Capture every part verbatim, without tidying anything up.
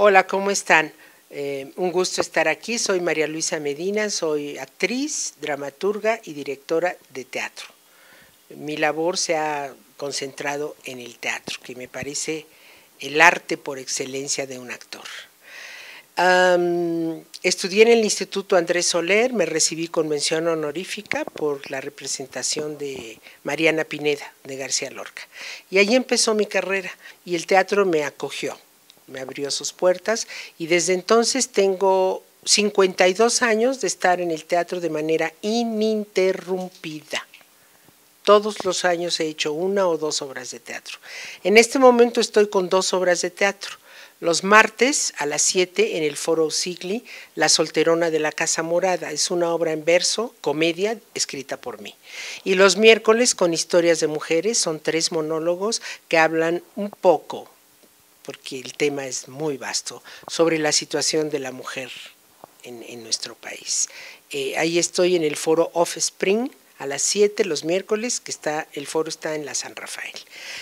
Hola, ¿cómo están? Eh, un gusto estar aquí. Soy María Luisa Medina, soy actriz, dramaturga y directora de teatro. Mi labor se ha concentrado en el teatro, que me parece el arte por excelencia de un actor. Um, estudié en el Instituto Andrés Soler, me recibí con mención honorífica por la representación de Mariana Pineda de García Lorca. Y allí empezó mi carrera y el teatro me acogió, me abrió sus puertas y desde entonces tengo cincuenta y dos años de estar en el teatro de manera ininterrumpida. Todos los años he hecho una o dos obras de teatro. En este momento estoy con dos obras de teatro. Los martes a las siete en el Foro Sigli, La solterona de la Casa Morada. Es una obra en verso, comedia, escrita por mí. Y los miércoles con historias de mujeres, son tres monólogos que hablan un poco, porque el tema es muy vasto, sobre la situación de la mujer en, en nuestro país. Eh, ahí estoy en el Foro Offspring a las siete los miércoles, que está, el foro está en la San Rafael.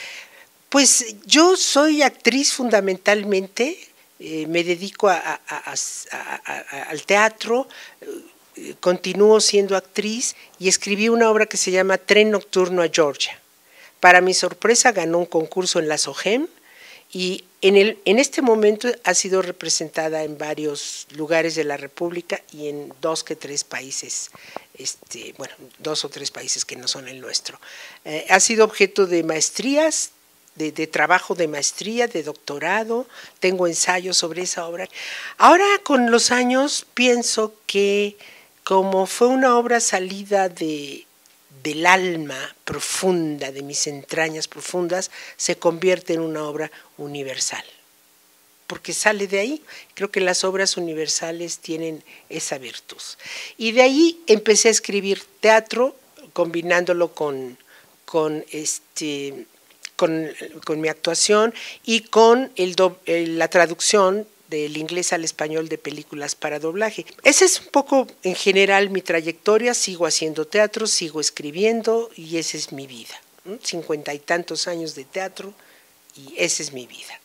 Pues yo soy actriz fundamentalmente, eh, me dedico a, a, a, a, al teatro, eh, continúo siendo actriz y escribí una obra que se llama Tren Nocturno a Georgia. Para mi sorpresa ganó un concurso en la SOGEM y en, el, en este momento ha sido representada en varios lugares de la República y en dos que tres países, este, bueno, dos o tres países que no son el nuestro. Eh, ha sido objeto de maestrías, De, de trabajo de maestría, de doctorado, tengo ensayos sobre esa obra. Ahora con los años pienso que como fue una obra salida de, del alma profunda, de mis entrañas profundas, se convierte en una obra universal, porque sale de ahí. Creo que las obras universales tienen esa virtud. Y de ahí empecé a escribir teatro, combinándolo con, con este... Con, con mi actuación y con el do, el, la traducción del inglés al español de películas para doblaje. Esa es un poco en general mi trayectoria, sigo haciendo teatro, sigo escribiendo y esa es mi vida. Cincuenta y tantos años de teatro y esa es mi vida.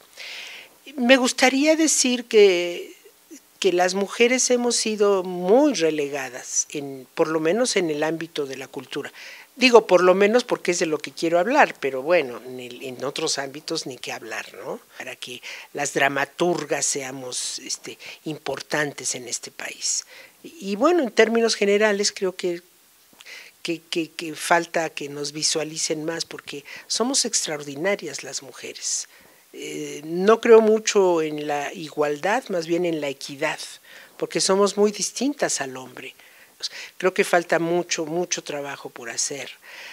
Me gustaría decir que, que las mujeres hemos sido muy relegadas, en, por lo menos en el ámbito de la cultura. Digo por lo menos porque es de lo que quiero hablar, pero bueno, en, el, en otros ámbitos ni qué hablar, ¿no? Para que las dramaturgas seamos este, importantes en este país. Y, y bueno, en términos generales creo que, que, que, que falta que nos visualicen más porque somos extraordinarias las mujeres. Eh, no creo mucho en la igualdad, más bien en la equidad, porque somos muy distintas al hombre. Creo que falta mucho, mucho trabajo por hacer.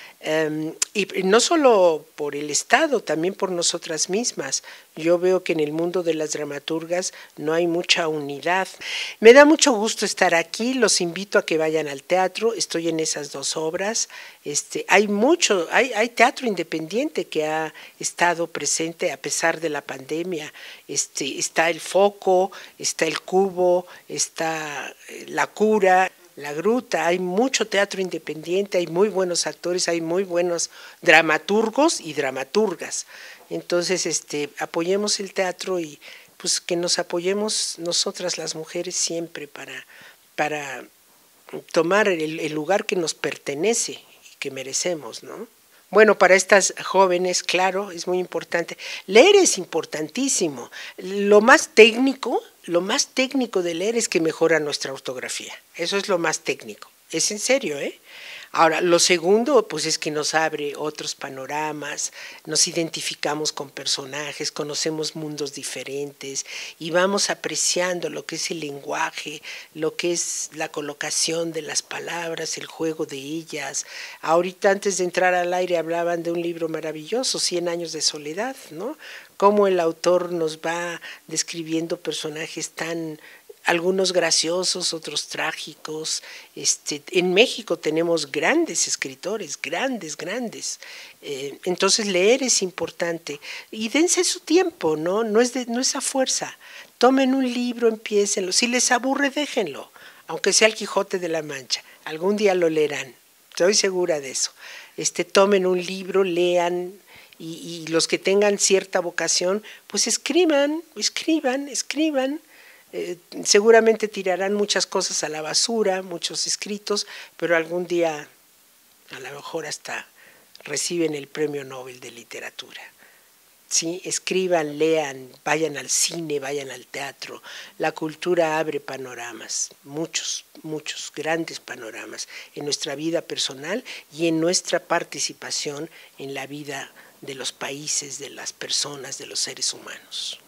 Um, y no solo por el Estado, también por nosotras mismas. Yo veo que en el mundo de las dramaturgas no hay mucha unidad. Me da mucho gusto estar aquí, los invito a que vayan al teatro, estoy en esas dos obras. Este, hay mucho, hay, hay teatro independiente que ha estado presente a pesar de la pandemia. Este, está el Foco, está el Cubo, está La Cura, La Gruta, hay mucho teatro independiente, hay muy buenos actores, hay muy buenos dramaturgos y dramaturgas. Entonces, este, apoyemos el teatro y pues que nos apoyemos nosotras las mujeres siempre para, para tomar el, el lugar que nos pertenece y que merecemos, ¿no? Bueno, para estas jóvenes, claro, es muy importante. Leer es importantísimo. Lo más técnico, lo más técnico de leer es que mejora nuestra ortografía. Eso es lo más técnico. Es en serio, ¿eh? Ahora, lo segundo, pues es que nos abre otros panoramas, nos identificamos con personajes, conocemos mundos diferentes y vamos apreciando lo que es el lenguaje, lo que es la colocación de las palabras, el juego de ellas. Ahorita antes de entrar al aire hablaban de un libro maravilloso, Cien años de soledad, ¿no? Cómo el autor nos va describiendo personajes tan algunos graciosos, otros trágicos. Este, en México tenemos grandes escritores, grandes, grandes. Eh, entonces leer es importante y dense su tiempo, ¿no? No es, de, no es a fuerza. Tomen un libro, empiécenlo. Si les aburre, déjenlo, aunque sea el Quijote de la Mancha. Algún día lo leerán, estoy segura de eso. Este, tomen un libro, lean y, y los que tengan cierta vocación, pues escriban, escriban, escriban. Eh, seguramente tirarán muchas cosas a la basura, muchos escritos, pero algún día a lo mejor hasta reciben el Premio Nobel de Literatura. ¿Sí? Escriban, lean, vayan al cine, vayan al teatro. La cultura abre panoramas, muchos, muchos grandes panoramas en nuestra vida personal y en nuestra participación en la vida de los países, de las personas, de los seres humanos.